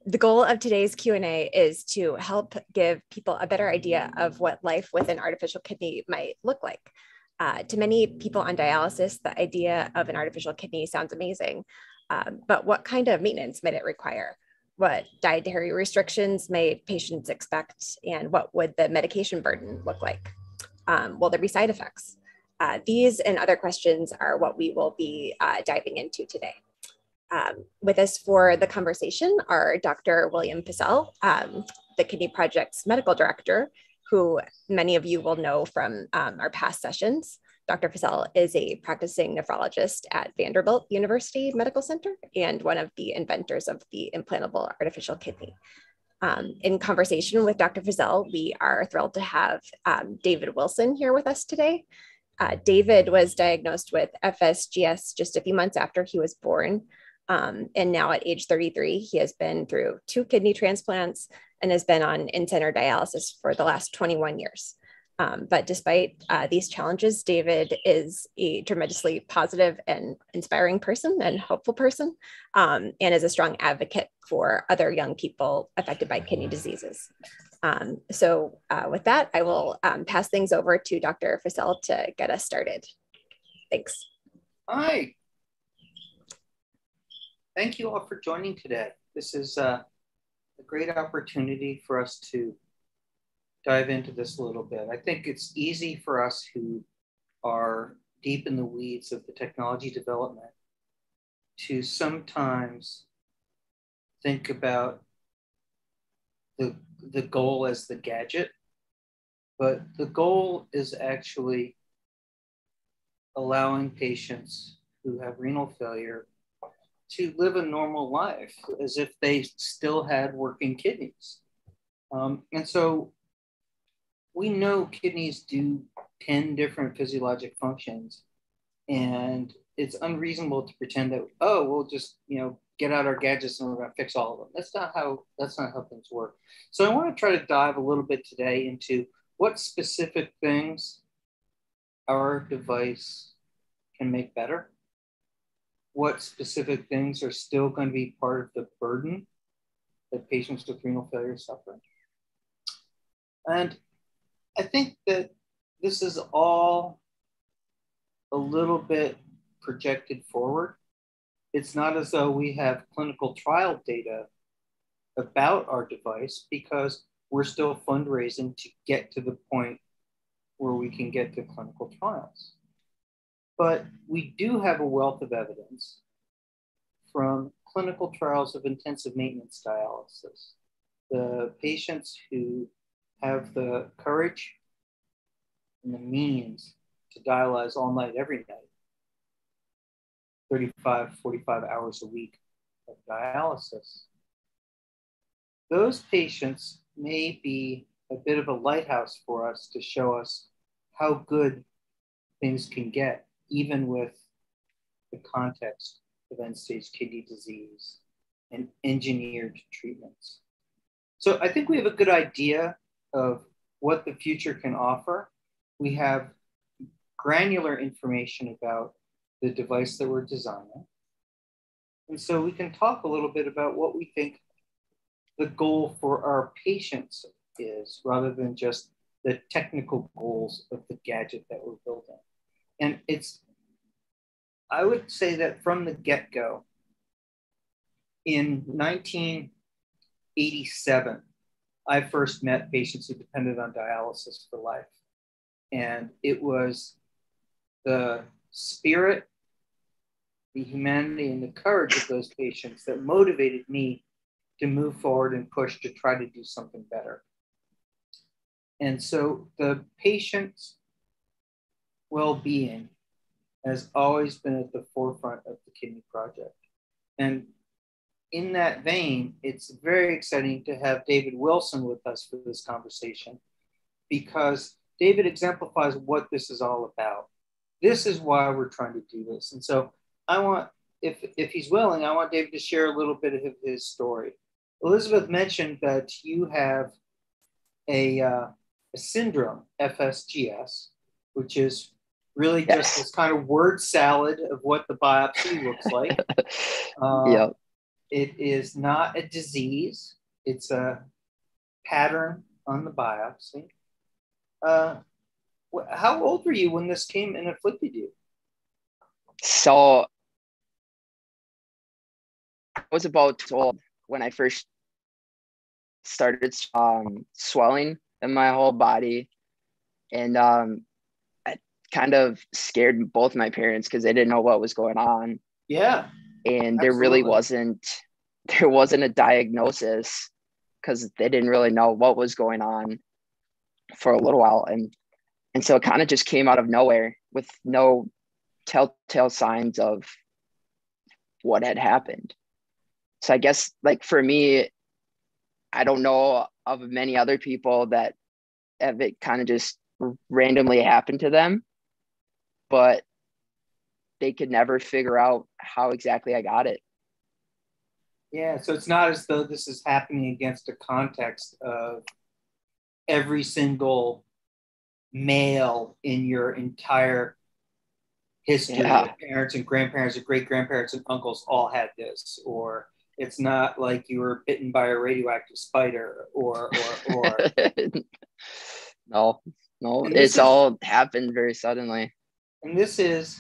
The goal of today's Q&A is to help give people a better idea of what life with an artificial kidney might look like. To many people on dialysis, the idea of an artificial kidney sounds amazing, but what kind of maintenance might it require? What dietary restrictions may patients expect, and what would the medication burden look like? Will there be side effects? These and other questions are what we will be diving into today. With us for the conversation are Dr. William Fissell, the Kidney Project's medical director, who many of you will know from our past sessions. Dr. Fissell is a practicing nephrologist at Vanderbilt University Medical Center and one of the inventors of the implantable artificial kidney. In conversation with Dr. Fissell, we are thrilled to have David Wilson here with us today. David was diagnosed with FSGS just a few months after he was born. And now at age 33, he has been through 2 kidney transplants and has been on in-center dialysis for the last 21 years. But despite these challenges, David is a tremendously positive and inspiring person and hopeful person, and is a strong advocate for other young people affected by kidney diseases. So with that, I will pass things over to Dr. Fissell to get us started. Thanks. Hi. Thank you all for joining today. This is a great opportunity for us to dive into this a little bit. I think it's easy for us who are deep in the weeds of the technology development to sometimes think about the goal as the gadget, but the goal is actually allowing patients who have renal failure to live a normal life as if they still had working kidneys. And so we know kidneys do 10 different physiologic functions, and it's unreasonable to pretend that, oh, we'll just, get out our gadgets and we're going to fix all of them. That's not how things work. So I want to try to dive a little bit today into what specific things our device can make better, what specific things are still going to be part of the burden that patients with renal failure suffer. And I think that this is all a little bit projected forward. It's not as though we have clinical trial data about our device because we're still fundraising to get to the point where we can get to clinical trials. But we do have a wealth of evidence from clinical trials of intensive maintenance dialysis. The patients who have the courage and the means to dialyze all night, every night, 35, 45 hours a week of dialysis. Those patients may be a bit of a lighthouse for us to show us how good things can get, even with the context of end-stage kidney disease and engineered treatments. So I think we have a good idea of what the future can offer. We have granular information about the device that we're designing. And so we can talk a little bit about what we think the goal for our patients is, rather than just the technical goals of the gadget that we're building. And I would say that from the get-go, in 1987, I first met patients who depended on dialysis for life. And it was the spirit, the humanity, and the courage of those patients that motivated me to move forward and push to try to do something better. And so the patient's well-being has always been at the forefront of the Kidney Project. And in that vein, it's very exciting to have David Wilson with us for this conversation, because David exemplifies what this is all about. This is why we're trying to do this. And so I want, if he's willing, I want David to share a little bit of his story. Elizabeth mentioned that you have a syndrome, FSGS, which is really just this kind of word salad of what the biopsy looks like. Yep. It is not a disease. It's a pattern on the biopsy. How old were you when this came and afflicted you? So I was about 12 when I first started swelling in my whole body. And I kind of scared both my parents because they didn't know what was going on. Yeah. And absolutely. there wasn't a diagnosis because they didn't really know what was going on for a little while. And so it kind of just came out of nowhere with no telltale signs of what had happened. So I guess, like, for me, I don't know of many other people that have it kind of just randomly happened to them, but they could never figure out how exactly I got it. Yeah, so it's not as though this is happening against a context of every single male in your entire history. Yeah. Parents and grandparents and great grandparents and uncles all had this, or it's not like you were bitten by a radioactive spider, or No, it's all happened very suddenly. And this is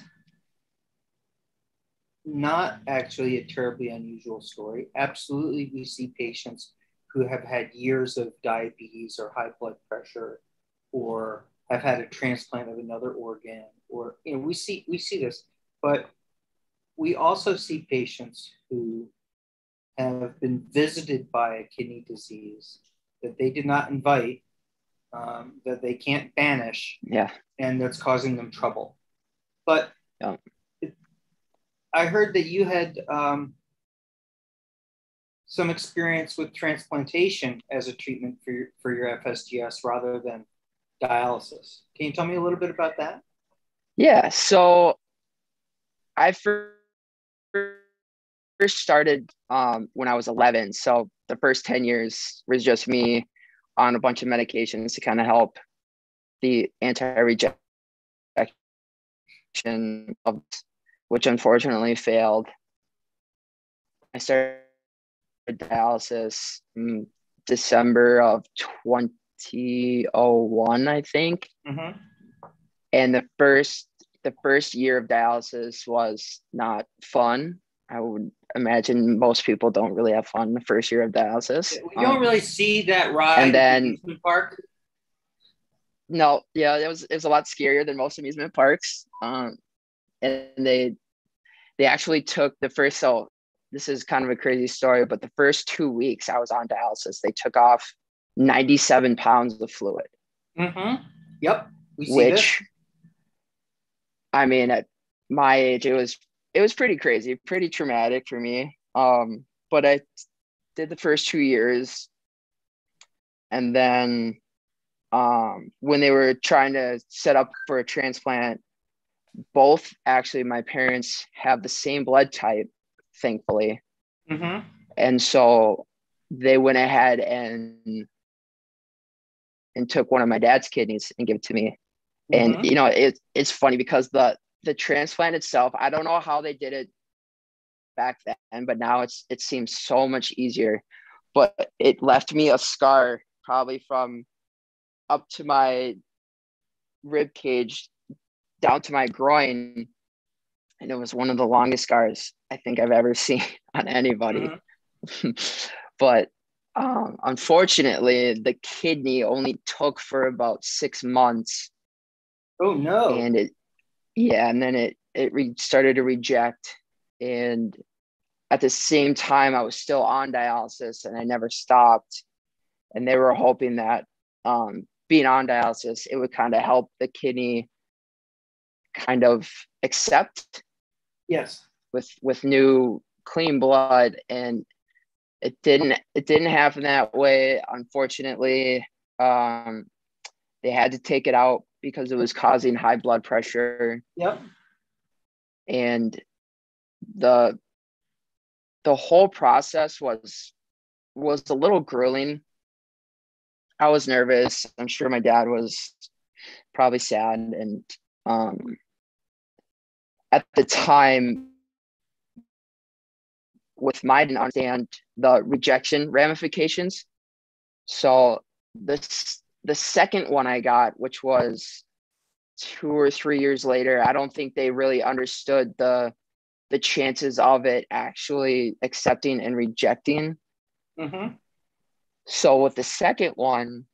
not actually a terribly unusual story. Absolutely, we see patients who have had years of diabetes or high blood pressure, or have had a transplant of another organ, or we see this, but we also see patients who have been visited by a kidney disease that they did not invite, that they can't banish, and that's causing them trouble. But I heard that you had some experience with transplantation as a treatment for your FSGS rather than dialysis. Can you tell me a little bit about that? Yeah, so I first started when I was 11. So the first 10 years was just me on a bunch of medications to kind of help the anti-rejection, which unfortunately failed. I started dialysis in December of 2001, I think. Mm-hmm. And the first year of dialysis was not fun. I would imagine most people don't really have fun the first year of dialysis. You don't really see that ride and then, at the amusement park. No, yeah, it was a lot scarier than most amusement parks. And they actually took the first, so this is kind of a crazy story, but the first 2 weeks I was on dialysis, they took off 97 pounds of fluid. Mm-hmm. Yep. We see which, this. I mean, at my age, it was pretty crazy, pretty traumatic for me. But I did the first 2 years, and then when they were trying to set up for a transplant, both actually my parents have the same blood type, thankfully. Mm-hmm. And so they went ahead and took one of my dad's kidneys and gave it to me. Mm-hmm. And it's funny because the transplant itself, I don't know how they did it back then, but now it seems so much easier. But it left me a scar probably from up to my rib cage down to my groin, and it was one of the longest scars I think I've ever seen on anybody. Mm-hmm. But unfortunately, the kidney only took for about 6 months. Oh no! And then it started to reject, and at the same time, I was still on dialysis, and I never stopped. And they were hoping that being on dialysis, it would kind of help the kidney kind of accept. Yes. With new clean blood, and it didn't happen that way, unfortunately. They had to take it out because it was causing high blood pressure. Yep. And the whole process was a little grueling. I was nervous. I'm sure my dad was probably sad. And at the time, with my didn't understand the rejection ramifications. So the second one I got, which was 2 or 3 years later, I don't think they really understood the chances of it actually accepting and rejecting. Mm-hmm. So with the second one,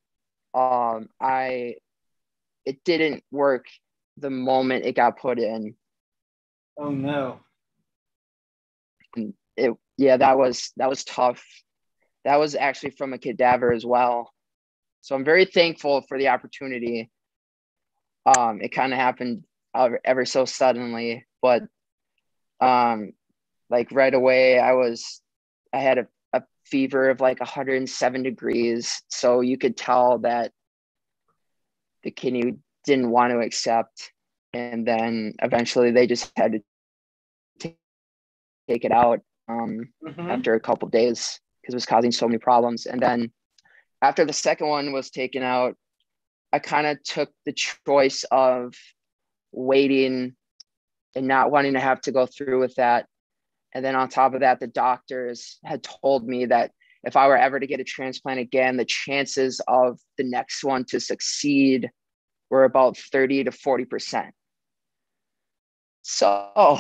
it didn't work the moment it got put in. Oh no. And that was tough. That was actually from a cadaver as well. So I'm very thankful for the opportunity. It kind of happened ever so suddenly, but like right away I had a fever of like 107 degrees. So you could tell that the kidney didn't want to accept. And then eventually they just had to take it out after a couple of days because it was causing so many problems. And then after the second one was taken out, I kind of took the choice of waiting and not wanting to have to go through with that. And then on top of that, the doctors had told me that if I were ever to get a transplant again, the chances of the next one to succeed were about 30 to 40%. So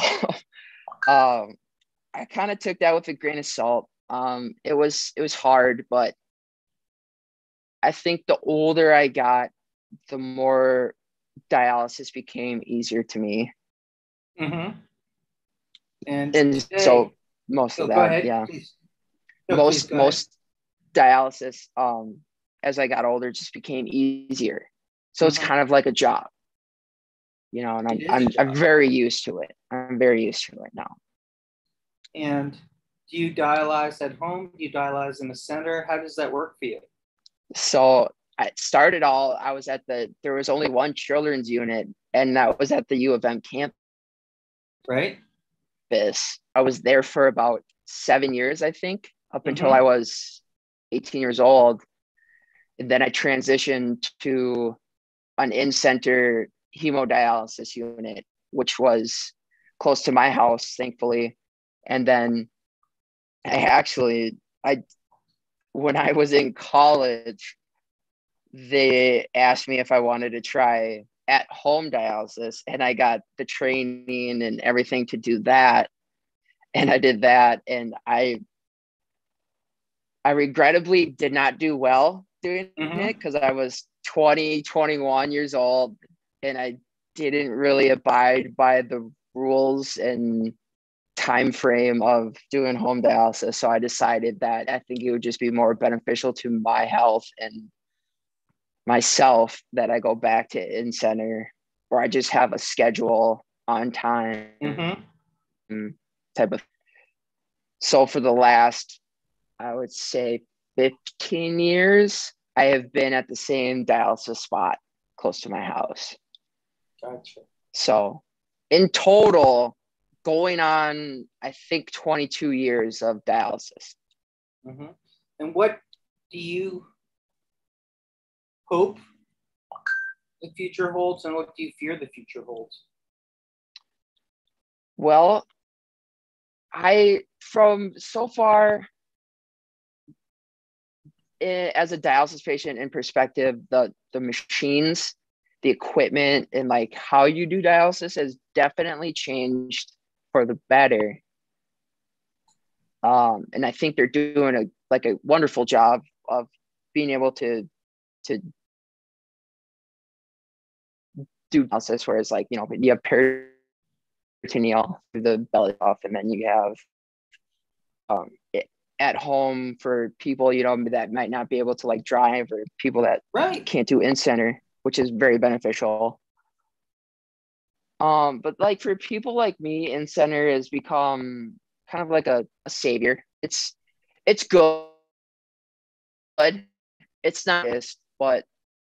I kind of took that with a grain of salt. It was hard, but I think the older I got, the more dialysis became easier to me. Mm-hmm. And today, so most of that, go ahead, yeah. please. No, most dialysis, as I got older, just became easier. So it's kind of like a job, and I'm very used to it. I'm very used to it now. And do you dialyze at home? Do you dialyze in the center? How does that work for you? So I started I was there was only one children's unit, and that was at the U of M campus. Right. I was there for about 7 years, I think, up until I was 18 years old. And then I transitioned to an in-center hemodialysis unit, which was close to my house, thankfully. And then when I was in college, they asked me if I wanted to try at-home dialysis, and I got the training and everything to do that. And I did that, and I regrettably did not do well doing it because I was 20, 21 years old, and I didn't really abide by the rules and time frame of doing home dialysis. So I decided that I think it would just be more beneficial to my health and myself that I go back to in-center, or I just have a schedule on time type of. So for the last, I would say 15 years, I have been at the same dialysis spot close to my house. Gotcha. So in total, going on, I think 22 years of dialysis. And what do you hope the future holds, and what do you fear the future holds? Well, from so far, as a dialysis patient in perspective, the machines, the equipment, and like how you do dialysis has definitely changed for the better. And I think they're doing a wonderful job of being able to do dialysis, whereas you have peritoneal through the belly off, and then you have at home for people that might not be able to drive, or people that can't do in-center, which is very beneficial. But for people like me, in-center has become kind of like a savior. It's good. It's not, but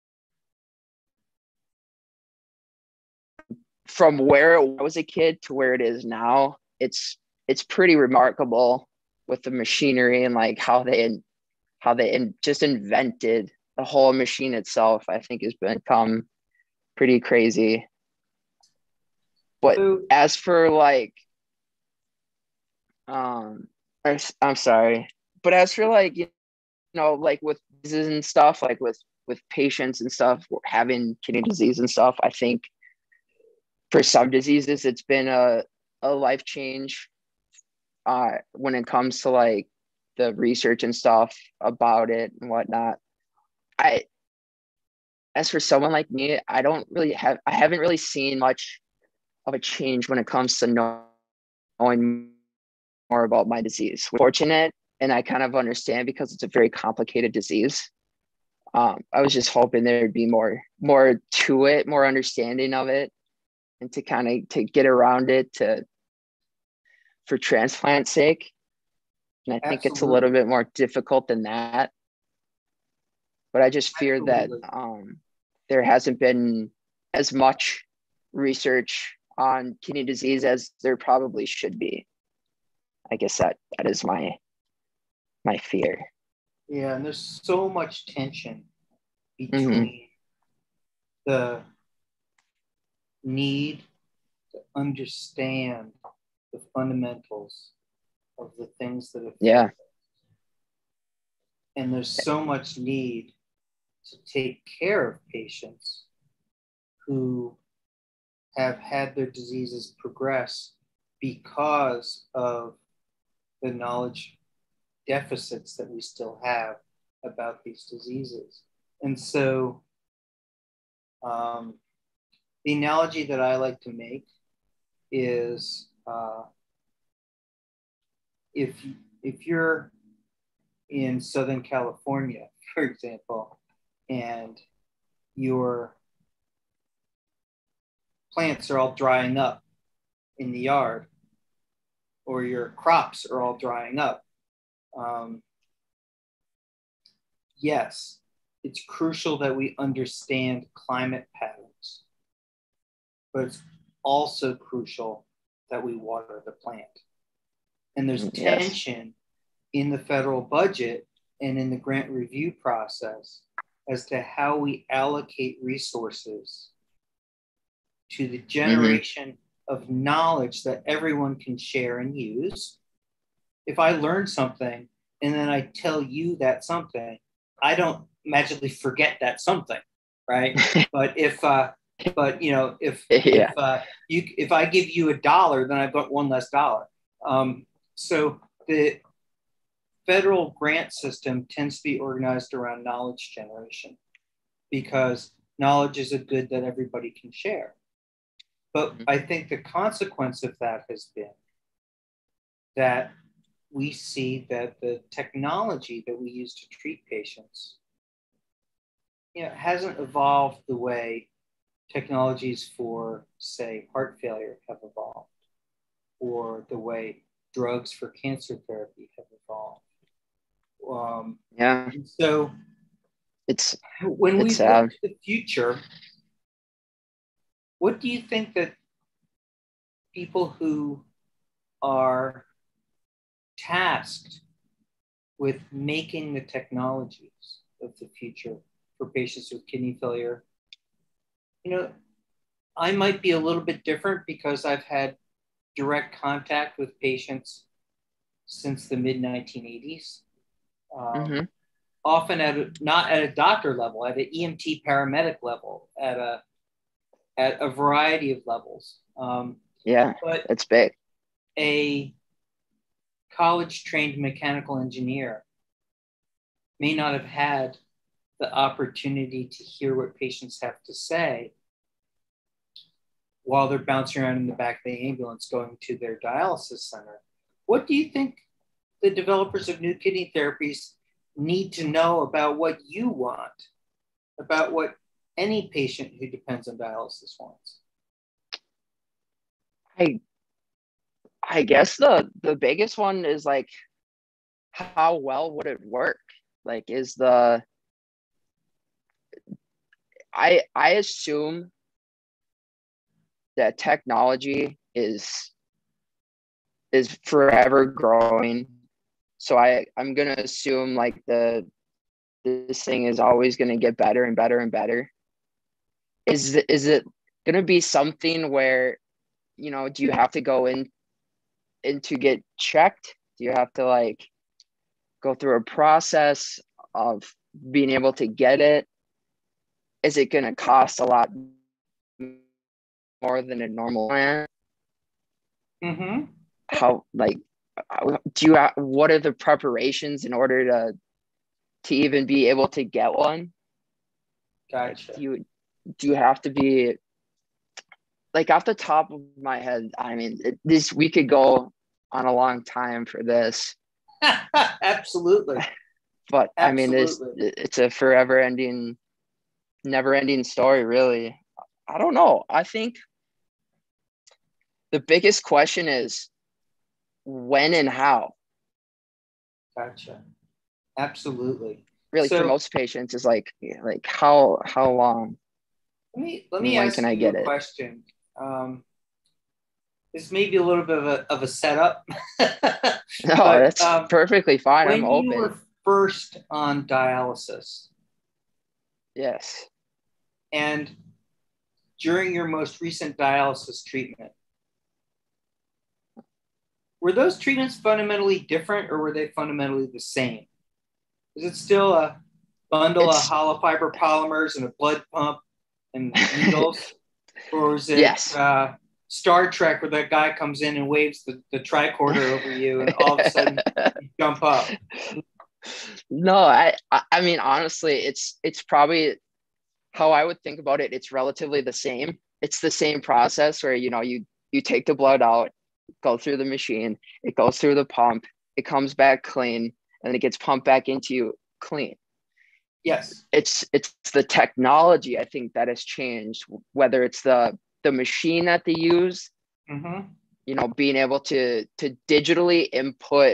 from where it was a kid to where it is now, it's pretty remarkable with the machinery and how they just invented the whole machine itself. I think has become pretty crazy. But as for I'm sorry, but as for like, like with diseases and stuff, like with patients and stuff having kidney disease and stuff, I think for some diseases it's been a life change when it comes to like the research and stuff about it and whatnot. I As for someone like me, I haven't really seen much of a change when it comes to knowing more about my disease. Fortunate, and I kind of understand because it's a very complicated disease. I was just hoping there'd be more to it, more understanding of it, and to kind of to get around it for transplant sake. And I think it's a little bit more difficult than that. But I just fear that there hasn't been as much research on kidney disease as there probably should be. I guess that is my fear. Yeah, and there's so much tension between the need to understand the fundamentals of the things that affect us. And there's so much need to take care of patients who have had their diseases progress because of the knowledge deficits that we still have about these diseases. And so the analogy that I like to make is if you're in Southern California, for example, and your plants are all drying up in the yard, or your crops are all drying up, yes, it's crucial that we understand climate patterns, but it's also crucial that we water the plant. And there's tension in the federal budget and in the grant review process as to how we allocate resources to the generation of knowledge that everyone can share and use. If I learn something and then I tell you that something, I don't magically forget that something, right? But if I give you $1, then I've got one less dollar. So the federal grant system tends to be organized around knowledge generation because knowledge is a good that everybody can share. But I think the consequence of that has been that we see that the technology that we use to treat patients, hasn't evolved the way technologies for, say, heart failure have evolved, or the way drugs for cancer therapy have evolved. So when we look to the future, what do you think that people who are tasked with making the technologies of the future for patients with kidney failure, I might be a little bit different because I've had direct contact with patients since the mid-1980s. Often not at a doctor level, at an EMT paramedic level, at a variety of levels. But it's big. A college-trained mechanical engineer may not have had the opportunity to hear what patients have to say while they're bouncing around in the back of the ambulance going to their dialysis center. What do you think the developers of new kidney therapies need to know about what you want, about what any patient who depends on dialysis wants? I guess the biggest one is like, how well would it work? Like, I assume that technology is forever growing. So I'm gonna assume like this thing is always gonna get better and better and better. Is it gonna be something where, do you have to go in to get checked? Do you have to like go through a process of being able to get it? Is it going to cost a lot more than a normal plan? Mm-hmm. How, like, what are the preparations in order to even be able to get one? Gotcha. Do you have to be, like, off the top of my head, I mean, we could go on a long time for this. Absolutely. But I mean, Absolutely. it's a never ending story, really. I don't know. I think the biggest question is when and how. Gotcha. Absolutely. Really, for So most patients, is like how long let and me when can ask I you get a it? question. This may be a little bit of a setup, No, but that's perfectly fine. I'm when you open. were first on dialysis Yes. and during your most recent dialysis treatment, were those treatments fundamentally different or were they fundamentally the same? Is it still a bundle of It's hollow fiber polymers and a blood pump and needles? Or is it yes. Star Trek where that guy comes in and waves the tricorder over you and all of a sudden you jump up? No, I mean, honestly, it's probably how I would think about it. It's relatively the same. It's the same process where, you take the blood out, go through the machine, it goes through the pump, it comes back clean, and it gets pumped back into you clean. Yes. It's the technology, I think, that has changed, whether it's the machine that they use, being able to digitally input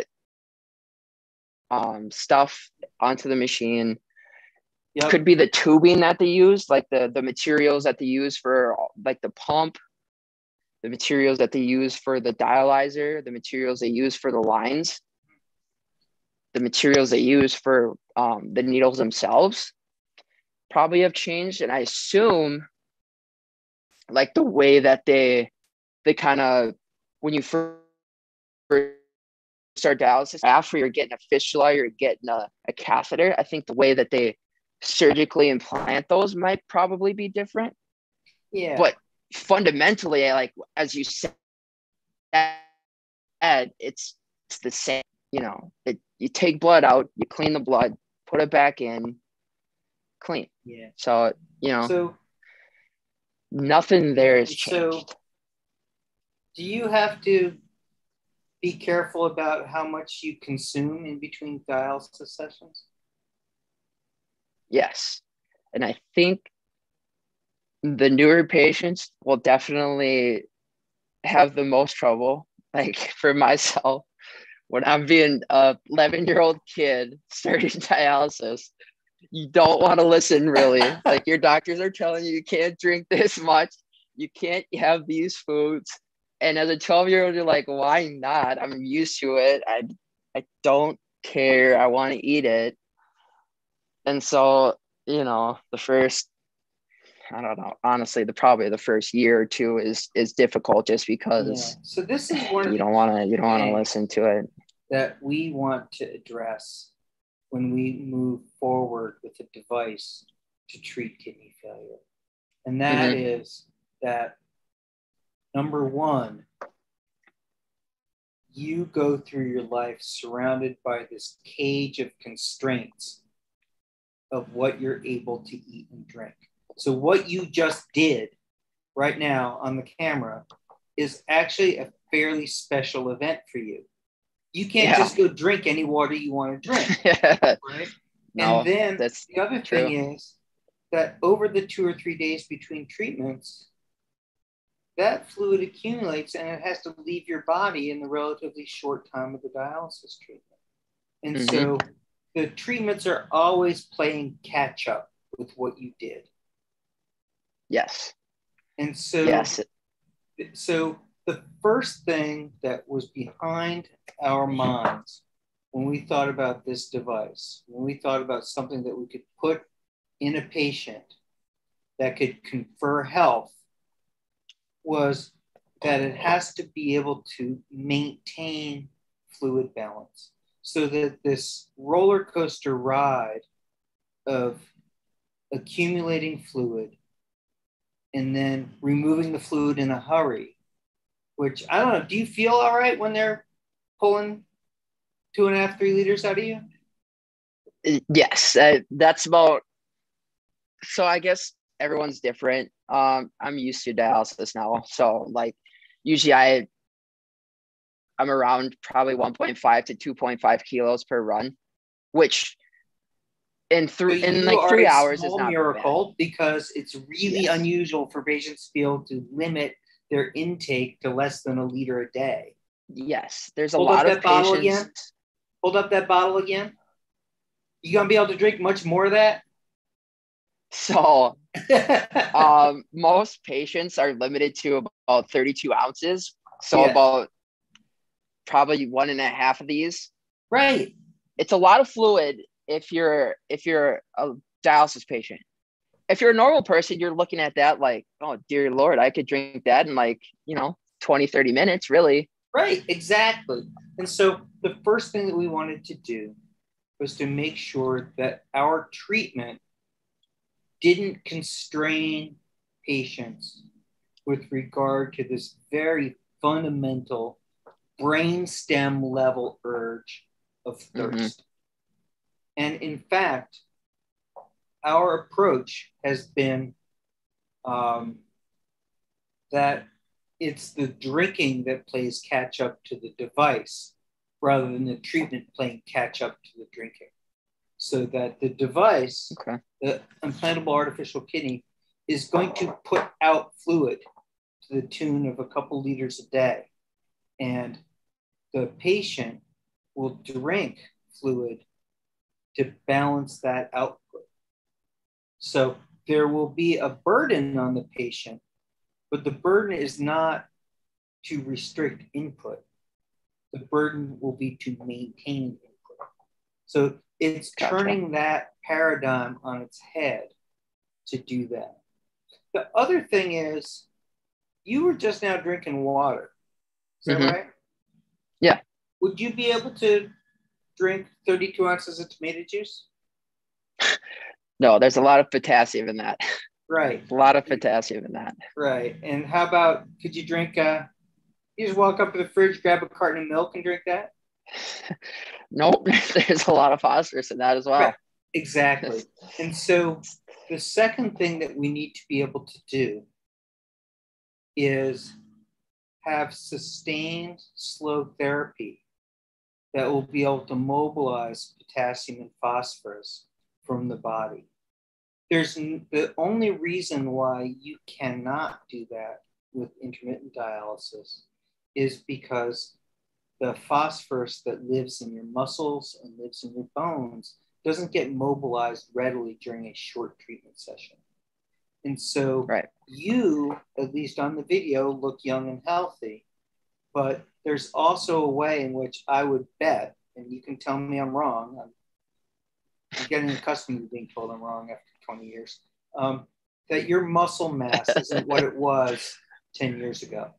stuff onto the machine. Yep. Could be the tubing that they use, like the materials that they use for like the pump, the materials that they use for the dialyzer, the materials they use for the lines, the materials they use for the needles themselves probably have changed. And I assume like the way that they kind of, when you first start dialysis, after you're getting a fistula, you're getting a catheter, I think the way that they surgically implant those might probably be different. Yeah. But fundamentally, like, as you said, it's the same. You take blood out, you clean the blood, put it back in, clean. Yeah. So So nothing there has changed. So do you have to be careful about how much you consume in between dialysis sessions? Yes. And I think the newer patients will definitely have the most trouble. Like, for myself, when I'm being a 11-year-old kid starting dialysis, you don't want to listen, really. Like, your doctors are telling you can't drink this much, you can't have these foods. And as a 12-year-old, you're like, why not? I'm used to it. I don't care. I want to eat it. And so, the first, I don't know, honestly, probably the first year or two is difficult, just because So this is one of you don't want to listen to it. That we want to address when we move forward with a device to treat kidney failure. And that is that, number one, you go through your life surrounded by this cage of constraints of what you're able to eat and drink. So what you just did right now on the camera is actually a fairly special event for you. You can't just go drink any water you want to drink, right? No, and then that's the other true. thing is that over the 2 or 3 days between treatments, that fluid accumulates and it has to leave your body in the relatively short time of the dialysis treatment. And so the treatments are always playing catch up with what you did. Yes. And so the first thing that was behind our minds when we thought about this device, when we thought about something that we could put in a patient that could confer health, was that it has to be able to maintain fluid balance, so that this roller coaster ride of accumulating fluid and then removing the fluid in a hurry, which I don't know, do you feel all right when they're pulling 2.5, 3 liters out of you? Yes, that's about, so I guess everyone's different. I'm used to dialysis now. So like usually I'm around probably 1.5 to 2.5 kilos per run, which in So like 3 hours is small not miracle, bad. because it's really unusual for patients to be able to limit their intake to less than 1 liter a day. Yes, there's a Hold lot up of that bottle patients. again. Hold up that bottle again. You gonna be able to drink much more of that? So most patients are limited to about 32 ounces. So Yes. about probably 1.5 of these. Right. It's a lot of fluid if you're a dialysis patient. If you're a normal person, you're looking at that like, oh dear Lord, I could drink that in like, 20, 30 minutes, really. Right, exactly. And so the first thing that we wanted to do was to make sure that our treatment didn't constrain patients with regard to this very fundamental brainstem level urge of thirst. And in fact, our approach has been that it's the drinking that plays catch up to the device rather than the treatment playing catch up to the drinking. So that the device, the implantable artificial kidney, is going to put out fluid to the tune of a couple liters a day. And the patient will drink fluid to balance that output. So there will be a burden on the patient, but the burden is not to restrict input. The burden will be to maintain input. So it's turning that paradigm on its head to do that. The other thing is, you were just now drinking water. Is that right? Yeah. Would you be able to drink 32 ounces of tomato juice? No, there's a lot of potassium in that. Right. A lot of potassium in that. Right. And how about, could you drink, you just walk up to the fridge, grab a carton of milk and drink that? Nope. There's a lot of phosphorus in that as well. Right. Exactly. And so the second thing that we need to be able to do is have sustained slow therapy that will be able to mobilize potassium and phosphorus from the body. There's the only reason why you cannot do that with intermittent dialysis is because the phosphorus that lives in your muscles and lives in your bones doesn't get mobilized readily during a short treatment session. And so you, at least on the video, look young and healthy, but there's also a way in which I would bet, and you can tell me I'm wrong, I'm getting accustomed to being told I'm wrong after 20 years, that your muscle mass isn't what it was 10 years ago.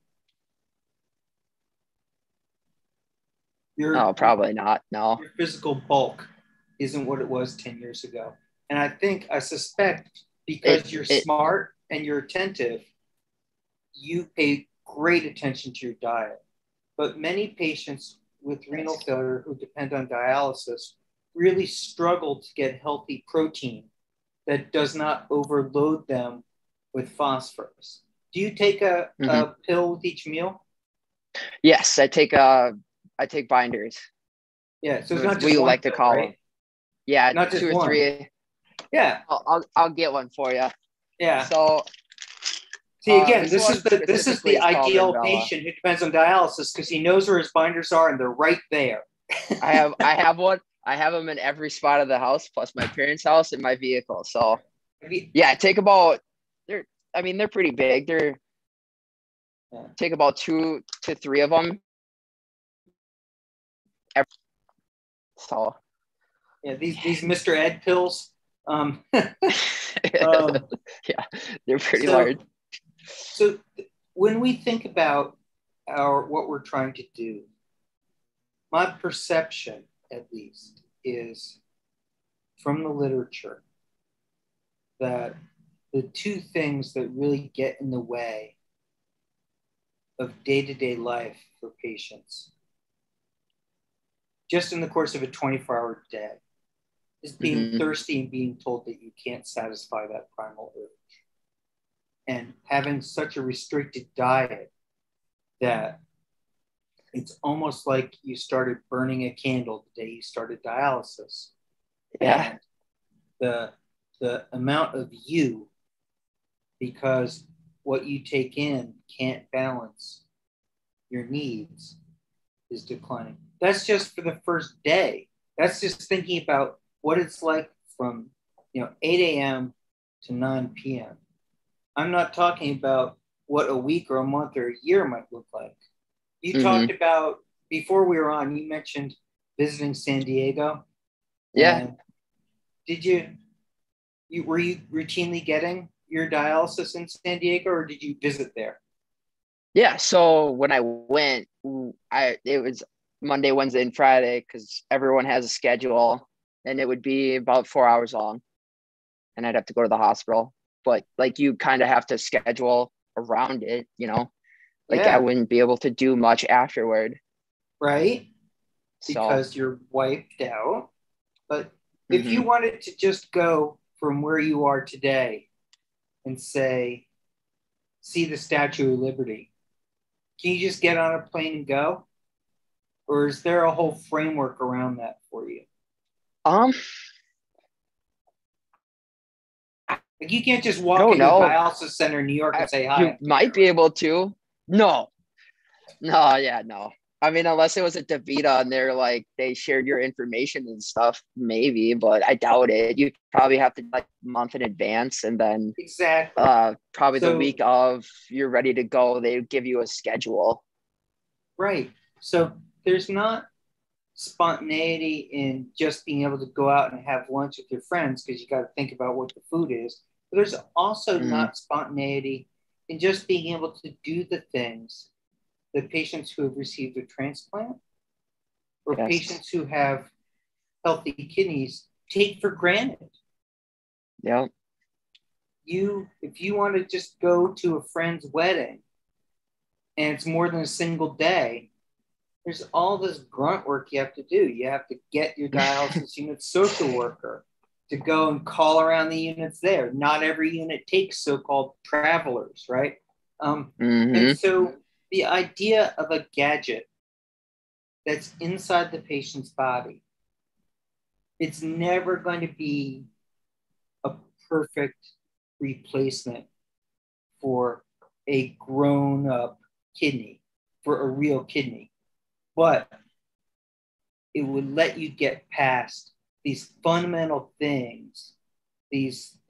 No, probably not. No. Your physical bulk isn't what it was 10 years ago. And I suspect because you're smart and you're attentive, you pay great attention to your diet. But many patients with renal failure who depend on dialysis really struggle to get healthy protein that does not overload them with phosphorus. Do you take a pill with each meal? Yes, I take binders. Yeah, so it's not just we one like pill, to call right? them. Yeah, not just 2 or one. 3. Yeah, I'll get one for you. Yeah. So see, again, this is the ideal patient who depends on dialysis because he knows where his binders are and they're right there. I have one. I have them in every spot of the house, plus my parents' house and my vehicle. So yeah, take about they're pretty big. Take about 2 to 3 of them. So yeah, these Mr. Ed pills. Yeah, they're pretty large. So when we think about what we're trying to do, my perception, at least, is from the literature that the two things that really get in the way of day-to-day life for patients, just in the course of a 24-hour day, is being thirsty and being told that you can't satisfy that primal urge. And having such a restricted diet that it's almost like you started burning a candle the day you started dialysis. Yeah. And the amount of you, because what you take in can't balance your needs, is declining. That's just for the first day. That's just thinking about what it's like from 8 a.m. to 9 p.m. I'm not talking about what a week or a month or a year might look like. You talked about, before we were on, you mentioned visiting San Diego. Yeah. And were you routinely getting your dialysis in San Diego, or did you visit there? Yeah. So when I went, it was Monday, Wednesday, and Friday, because everyone has a schedule, and it would be about 4 hours long, and I'd have to go to the hospital. But like, you kind of have to schedule around it, like I wouldn't be able to do much afterward. Right. Because you're wiped out. But if you wanted to just go from where you are today and say, see the Statue of Liberty, can you just get on a plane and go? Or is there a whole framework around that for you? Like, you can't just walk into a dialysis center in New York and say hi. You might be able to. No. I mean, unless it was a DaVita and they're like, they shared your information and stuff, maybe, but I doubt it. You probably have to like a month in advance, and then probably the week of you're ready to go, they give you a schedule. Right. So there's not spontaneity in just being able to go out and have lunch with your friends, because you got to think about what the food is. But there's also not spontaneity in just being able to do the things that patients who have received a transplant or patients who have healthy kidneys take for granted. Yeah. If you want to just go to a friend's wedding and it's more than a single day, there's all this grunt work you have to do. You have to get your dialysis unit social worker to go and call around the units there. Not every unit takes so-called travelers, right? And so the idea of a gadget that's inside the patient's body, it's never going to be a perfect replacement for a grown-up kidney, for a real kidney. But it would let you get past these fundamental things, this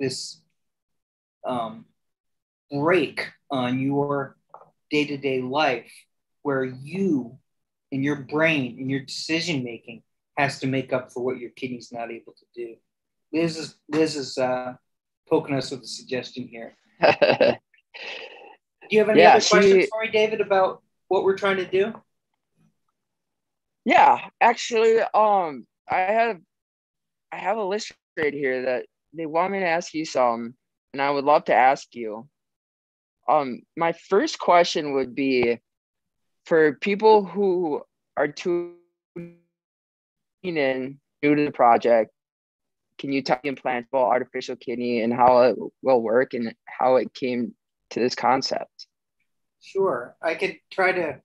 break on your day-to-day life, where you and your brain and your decision making has to make up for what your kidney's not able to do. Liz is poking us with a suggestion here. Do you have any other questions for me, David, about what we're trying to do? Yeah, actually, I have a list right here that they want me to ask you some, and I would love to ask you. My first question would be, for people who are tuning in new to the project, can you tell me implantable artificial kidney and how it will work and how it came to this concept? Sure. I could try to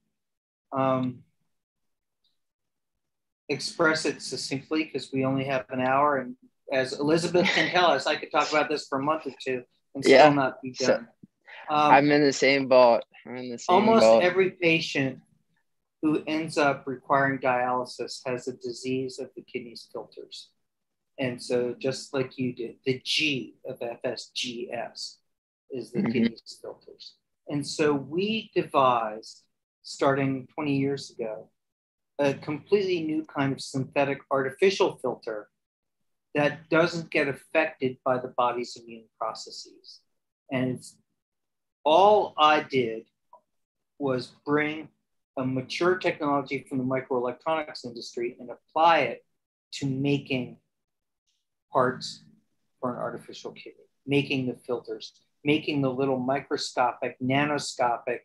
express it succinctly, because we only have an hour, and as Elizabeth can tell us, I could talk about this for a month or two and still not be done. I'm in the same boat. Almost every patient who ends up requiring dialysis has a disease of the kidneys filters. And so just like you did, the G of FSGS is the kidneys filters. And so we devised, starting 20 years ago, a completely new kind of synthetic artificial filter that doesn't get affected by the body's immune processes. And all I did was bring a mature technology from the microelectronics industry and apply it to making parts for an artificial kidney, making the filters, making the little microscopic, nanoscopic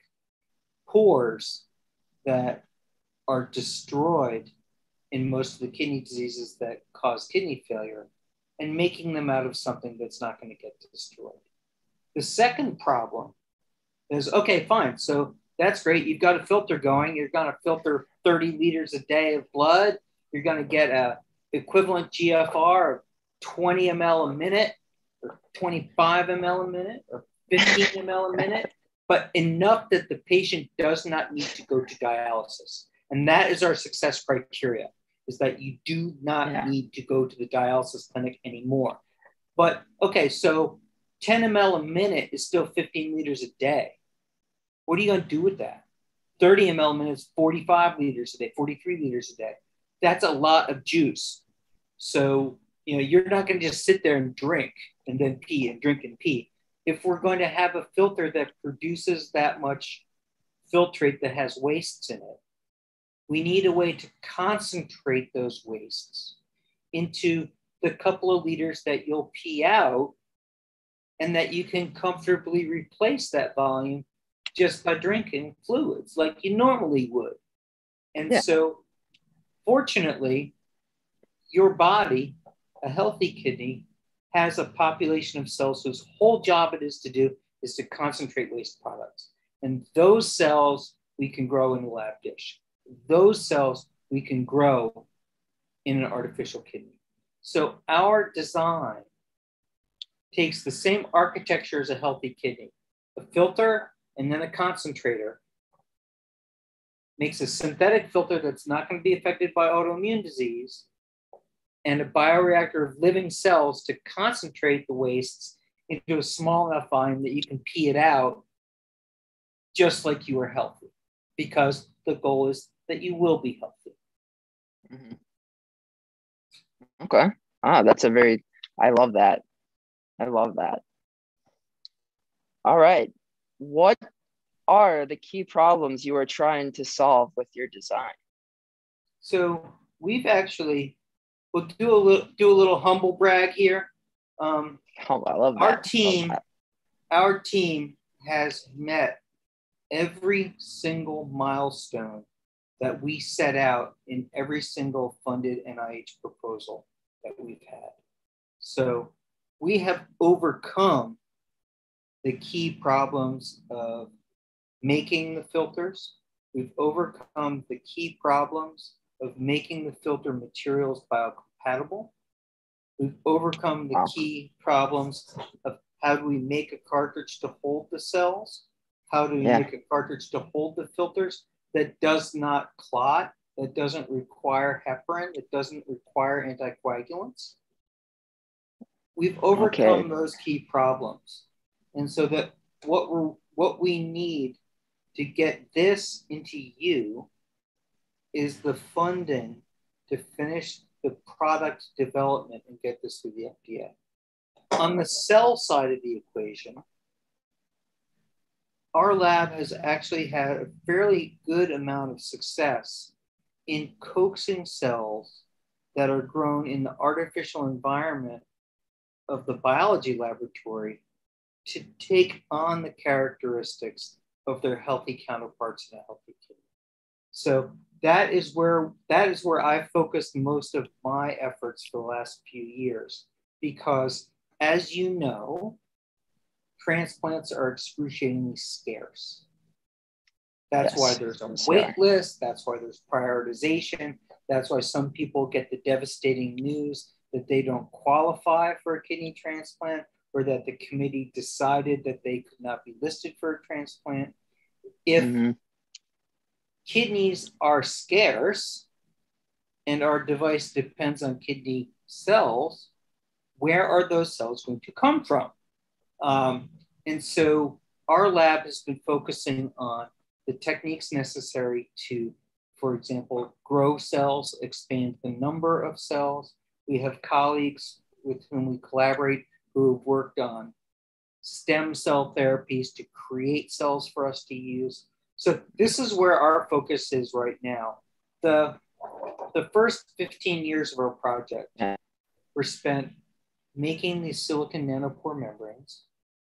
pores that are destroyed in most of the kidney diseases that cause kidney failure, and making them out of something that's not going to get destroyed. The second problem is, okay, fine. So that's great. You've got a filter going. You're going to filter 30 liters a day of blood. You're going to get a equivalent GFR of 20 ml a minute, or 25 ml a minute, or 15 ml a minute, but enough that the patient does not need to go to dialysis. And that is our success criteria, is that you do not need to go to the dialysis clinic anymore. But okay, so 10 ml a minute is still 15 liters a day. What are you going to do with that? 30 ml a minute is 45 liters a day, 43 liters a day. That's a lot of juice. So, you're not going to just sit there and drink and then pee and drink and pee. If we're going to have a filter that produces that much filtrate that has wastes in it, we need a way to concentrate those wastes into the couple of liters that you'll pee out, and that you can comfortably replace that volume just by drinking fluids like you normally would. And so, fortunately, your body, a healthy kidney, has a population of cells whose whole job it is to concentrate waste products. And those cells we can grow in a lab dish. Those cells we can grow in an artificial kidney. So our design takes the same architecture as a healthy kidney, a filter and then a concentrator, makes a synthetic filter that's not going to be affected by autoimmune disease, and a bioreactor of living cells to concentrate the wastes into a small enough volume that you can pee it out just like you are healthy, because the goal is that you will be healthy. Mm-hmm. Okay. I love that. All right. What are the key problems you are trying to solve with your design? So we'll do a little humble brag here. I love that. Our team has met every single milestone that we set out in every single funded NIH proposal that we've had. So we have overcome the key problems of making the filters. We've overcome the key problems of making the filter materials biocompatible. We've overcome the key problems of how do we make a cartridge to hold the cells? How do we make a cartridge to hold the filters that does not clot, that doesn't require heparin, that doesn't require anticoagulants? We've overcome those key problems. And so that what we need to get this into you is the funding to finish the product development and get this through the FDA. On the cell side of the equation, our lab has actually had a fairly good amount of success in coaxing cells that are grown in the artificial environment of the biology laboratory to take on the characteristics of their healthy counterparts in a healthy kidney. So that is where I focused most of my efforts for the last few years, because as you know, transplants are excruciatingly scarce. That's why there's a wait list. That's why there's prioritization. That's why some people get the devastating news that they don't qualify for a kidney transplant, or that the committee decided that they could not be listed for a transplant. If kidneys are scarce and our device depends on kidney cells, where are those cells going to come from? And so our lab has been focusing on the techniques necessary to, for example, grow cells, expand the number of cells. We have colleagues with whom we collaborate who have worked on stem cell therapies to create cells for us to use. So this is where our focus is right now. The first 15 years of our project were spent making these silicon nanopore membranes,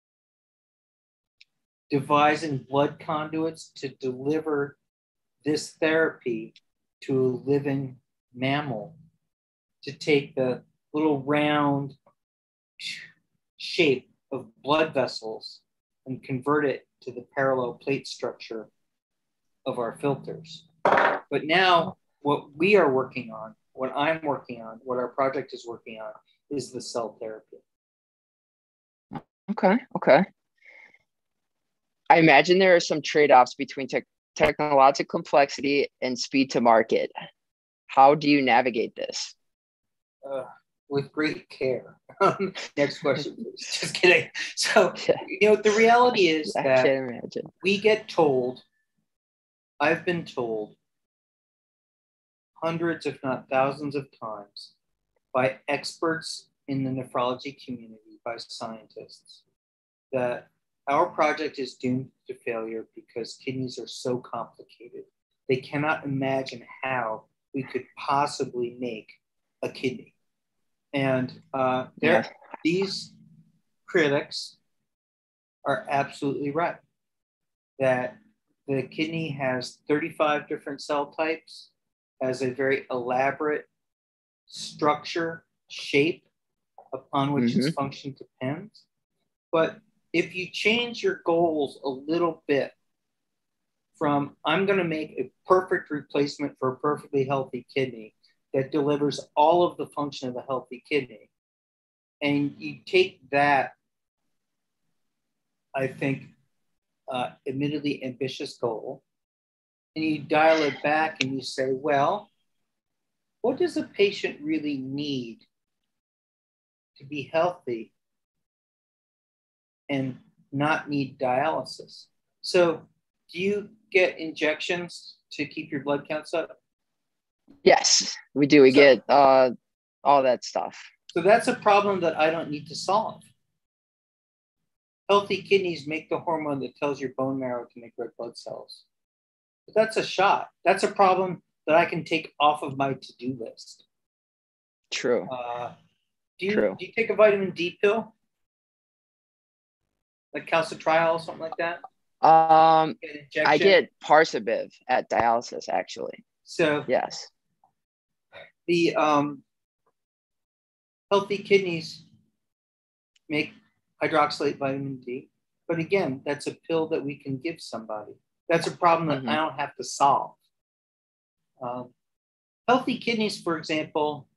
devising blood conduits to deliver this therapy to a living mammal, to take the little round shape of blood vessels and convert it to the parallel plate structure of our filters. But now what we are working on, what I'm working on, what our project is working on is the cell therapy. Okay. I imagine there are some trade-offs between technological complexity and speed to market. How do you navigate this? With great care. Next question, please. Just kidding. So, the reality is that we get told, I've been told hundreds, if not thousands of times by experts in the nephrology community, by scientists, that our project is doomed to failure because kidneys are so complicated. They cannot imagine how we could possibly make a kidney. And these critics are absolutely right, that the kidney has 35 different cell types, has a very elaborate structure, shape upon which its function depends. But if you change your goals a little bit from, I'm going to make a perfect replacement for a perfectly healthy kidney that delivers all of the function of a healthy kidney, and you take that, I think, admittedly ambitious goal, and you dial it back and you say, well, what does a patient really need to be healthy and not need dialysis? So do you get injections to keep your blood counts up? Yes, we do. We get all that stuff. So that's a problem that I don't need to solve. Healthy kidneys make the hormone that tells your bone marrow to make red blood cells. But that's a shot. That's a problem that I can take off of my to-do list. True. Do you take a vitamin D pill? Like calcitriol or something like that? I get Parsabiv at dialysis, actually. So yes. The healthy kidneys make hydroxylate vitamin D. But again, that's a pill that we can give somebody. That's a problem that I don't have to solve. Healthy kidneys, for example,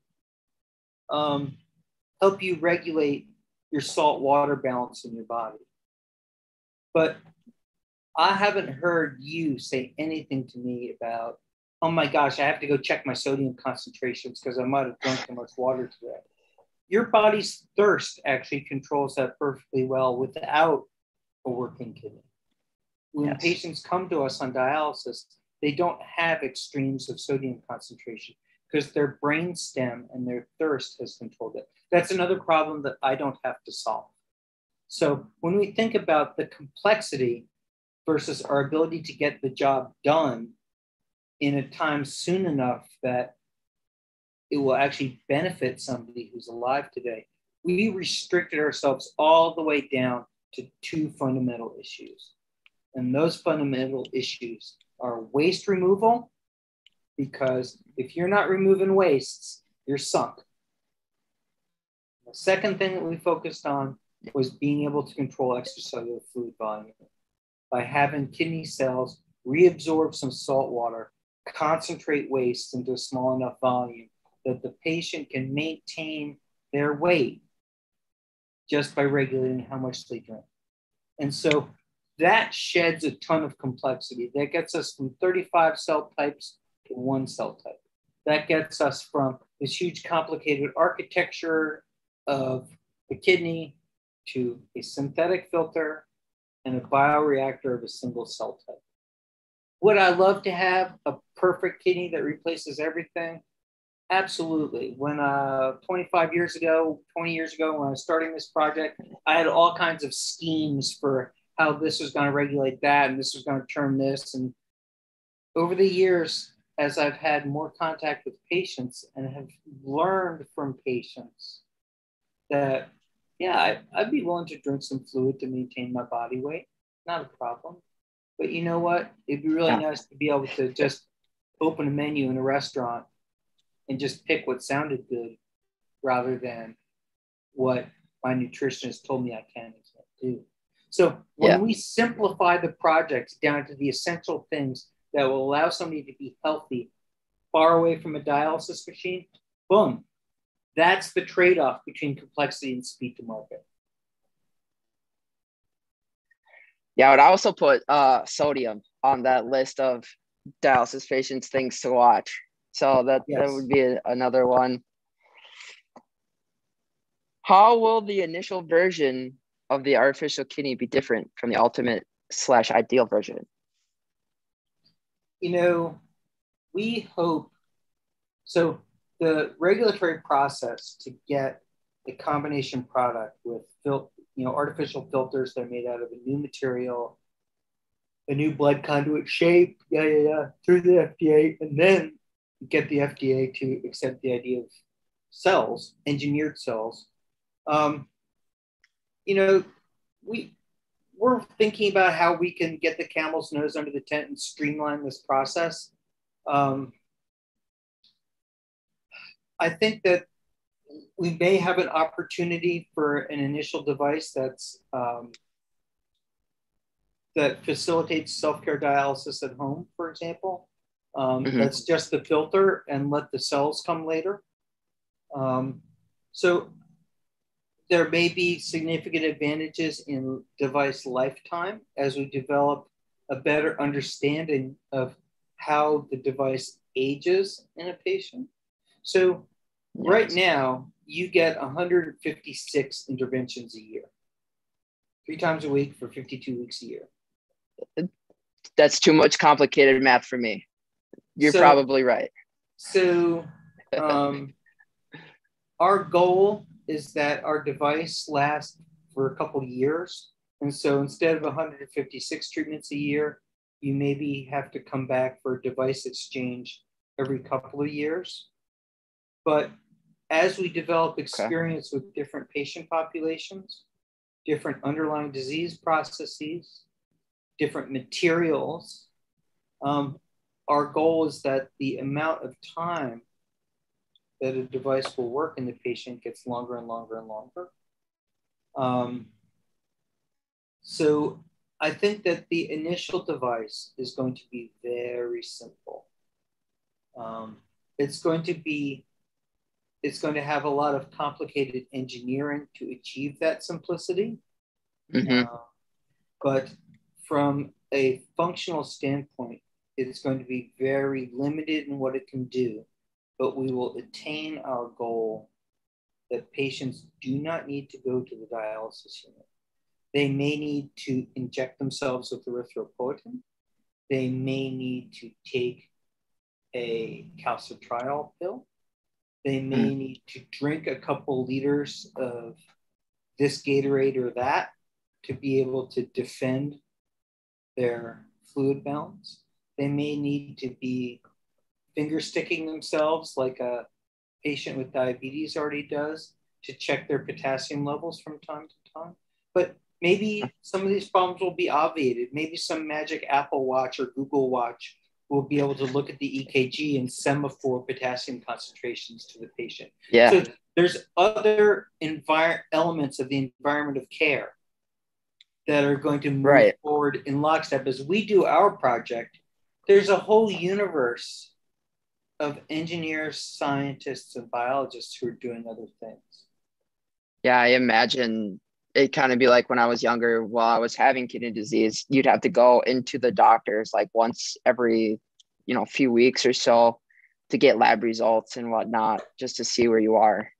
help you regulate your salt water balance in your body. But I haven't heard you say anything to me about, oh my gosh, I have to go check my sodium concentrations because I might have drunk too much water today. Your body's thirst actually controls that perfectly well without a working kidney. When patients come to us on dialysis, they don't have extremes of sodium concentration because their brain stem and their thirst has controlled it. That's another problem that I don't have to solve. So when we think about the complexity versus our ability to get the job done in a time soon enough that it will actually benefit somebody who's alive today, we restricted ourselves all the way down to two fundamental issues. And those fundamental issues are waste removal, because if you're not removing wastes, you're sunk. The second thing that we focused on was being able to control extracellular fluid volume by having kidney cells reabsorb some salt water, concentrate waste into a small enough volume that the patient can maintain their weight just by regulating how much they drink. And so that sheds a ton of complexity. That gets us from 35 cell types to one cell type. That gets us from this huge complicated architecture of the kidney to a synthetic filter and a bioreactor of a single cell type. Would I love to have a perfect kidney that replaces everything? Absolutely. When 20 years ago, when I was starting this project, I had all kinds of schemes for how this was going to regulate that, and this was going to turn this. And over the years, as I've had more contact with patients and have learned from patients that, yeah, I'd be willing to drink some fluid to maintain my body weight. Not a problem. But you know what? It'd be really nice to be able to just open a menu in a restaurant and just pick what sounded good rather than what my nutritionist told me I can and can't do. So when we simplify the projects down to the essential things that will allow somebody to be healthy, far away from a dialysis machine, boom. That's the trade-off between complexity and speed to market. Yeah, I would also put sodium on that list of dialysis patients' things to watch. So that would be another one. How will the initial version of the artificial kidney be different from the ultimate/ideal version? You know, we hope, so the regulatory process to get a combination product with artificial filters that are made out of a new material, a new blood conduit shape, through the FDA, and then get the FDA to accept the idea of cells, engineered cells. We're thinking about how we can get the camel's nose under the tent and streamline this process. I think that we may have an opportunity for an initial device that facilitates self-care dialysis at home, for example. That's just the filter and let the cells come later. So there may be significant advantages in device lifetime as we develop a better understanding of how the device ages in a patient. So right now, you get 156 interventions a year, 3 times a week for 52 weeks a year. That's too much complicated math for me. You're probably right. So our goal is that our device lasts for a couple of years. And so instead of 156 treatments a year, you maybe have to come back for a device exchange every couple of years. But as we develop experience with different patient populations, different underlying disease processes, different materials, our goal is that the amount of time that a device will work in the patient gets longer and longer and longer. So I think that the initial device is going to be very simple. It's going to have a lot of complicated engineering to achieve that simplicity. But from a functional standpoint, it's going to be very limited in what it can do, but we will attain our goal that patients do not need to go to the dialysis unit. They may need to inject themselves with erythropoietin. They may need to take a calcitriol pill. They may need to drink a couple liters of this Gatorade or that to be able to defend their fluid balance. They may need to be finger sticking themselves like a patient with diabetes already does to check their potassium levels from time to time. But maybe some of these problems will be obviated. Maybe some magic Apple Watch or Google Watch will be able to look at the EKG and semaphore potassium concentrations to the patient. So there's other elements of the environment of care that are going to move forward in lockstep. As we do our project, there's a whole universe of engineers, scientists, and biologists who are doing other things. Yeah, I imagine it kind of be like when I was younger, while I was having kidney disease, you'd have to go into the doctors like once every, few weeks or so to get lab results and whatnot, just to see where you are.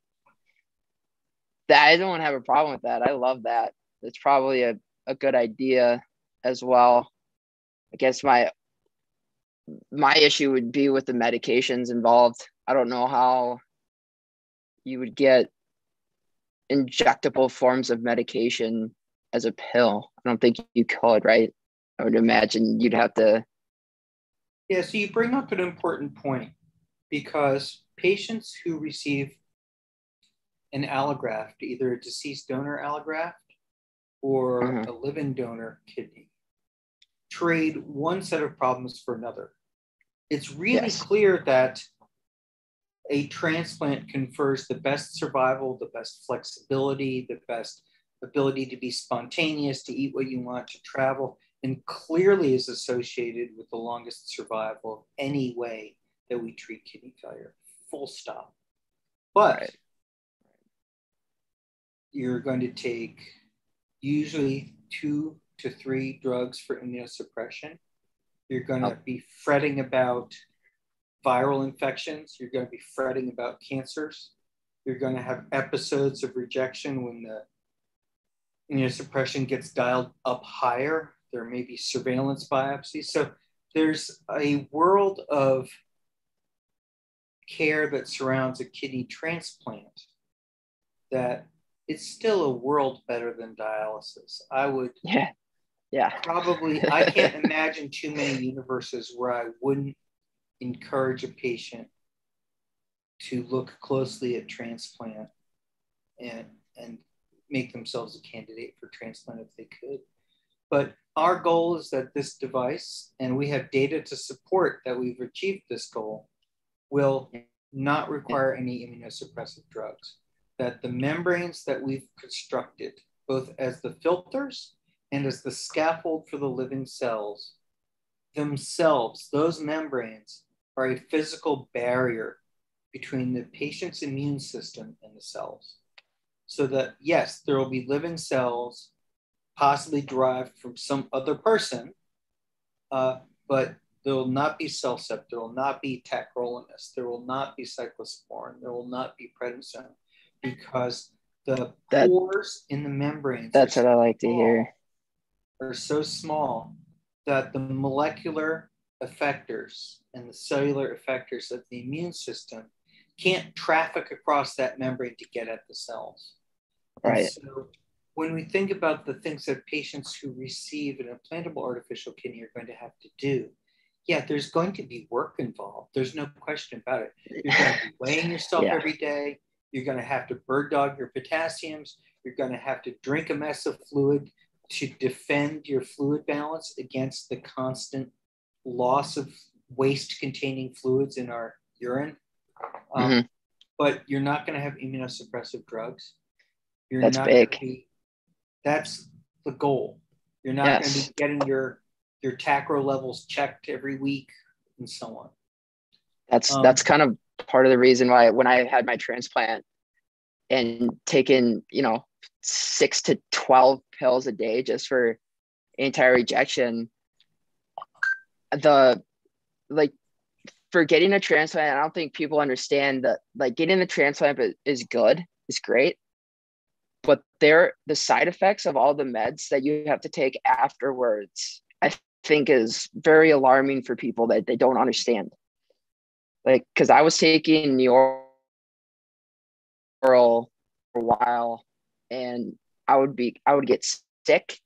I don't have a problem with that. I love that. It's probably a good idea as well. I guess my issue would be with the medications involved. I don't know how you would get injectable forms of medication as a pill. I don't think you could, right? I would imagine you'd have to. Yeah, so you bring up an important point, because patients who receive an allograft, either a deceased donor allograft or a living donor kidney, trade one set of problems for another. It's really clear that a transplant confers the best survival, the best flexibility, the best ability to be spontaneous, to eat what you want, to travel, and clearly is associated with the longest survival of any way that we treat kidney failure, full stop. But you're going to take usually 2 to 3 drugs for immunosuppression. You're going to be fretting about viral infections. You're going to be fretting about cancers. You're going to have episodes of rejection when the immunosuppression gets dialed up higher. There may be surveillance biopsies. So there's a world of care that surrounds a kidney transplant that it's still a world better than dialysis. I would probably, I can't imagine too many universes where I wouldn't encourage a patient to look closely at transplant and make themselves a candidate for transplant if they could. But our goal is that this device, and we have data to support that we've achieved this goal, will not require any immunosuppressive drugs. That the membranes that we've constructed, both as the filters and as the scaffold for the living cells, themselves, those membranes are a physical barrier between the patient's immune system and the cells. So that, yes, there will be living cells possibly derived from some other person, but there will not be CellCept, there will not be tacrolimus, there will not be cyclosporin, there will not be prednisone, because the pores in the membranes that's what I like to hear. Are so small that the molecular effectors and the cellular effectors of the immune system can't traffic across that membrane to get at the cells. Right. And so when we think about the things that patients who receive an implantable artificial kidney are going to have to do, yeah, there's going to be work involved. There's no question about it. You're going to be weighing yourself every day. You're going to have to bird dog your potassiums. You're going to have to drink a mess of fluid to defend your fluid balance against the constant loss of waste-containing fluids in our urine. But you're not going to have immunosuppressive drugs. You're not big. That's the goal. You're not going to be getting your tacro levels checked every week and so on. That's kind of part of the reason why when I had my transplant and taken, 6 to 12 pills a day just for anti-rejection, for getting a transplant, I don't think people understand that getting the transplant is good, is great, but the side effects of all the meds that you have to take afterwards, I think is very alarming for people that they don't understand. Because I was taking the oral for a while, and I would get sick.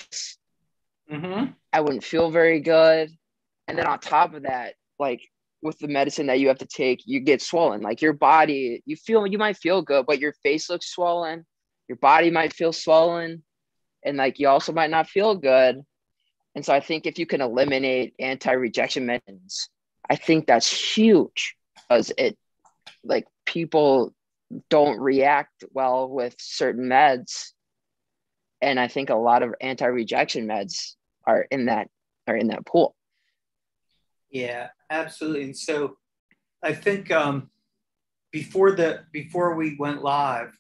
I wouldn't feel very good, and then on top of that, with the medicine that you have to take, you get swollen. Your body, you might feel good, but your face looks swollen. Your body might feel swollen, and you also might not feel good. And so I think if you can eliminate anti-rejection medicines, I think that's huge, because people don't react well with certain meds. And I think a lot of anti-rejection meds are in that pool. Yeah, absolutely. And so I think before we went live,